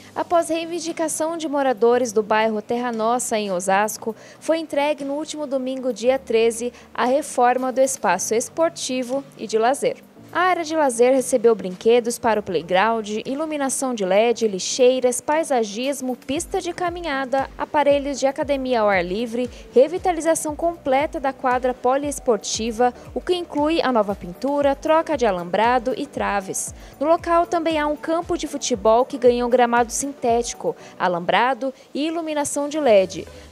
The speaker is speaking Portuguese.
Após reivindicação de moradores do bairro Terra Nossa, em Osasco, foi entregue no último domingo, dia 13, a reforma do espaço esportivo e de lazer. A área de lazer recebeu brinquedos para o playground, iluminação de LED, lixeiras, paisagismo, pista de caminhada, aparelhos de academia ao ar livre, revitalização completa da quadra poliesportiva, o que inclui a nova pintura, troca de alambrado e traves. No local também há um campo de futebol que ganhou gramado sintético, alambrado e iluminação de LED.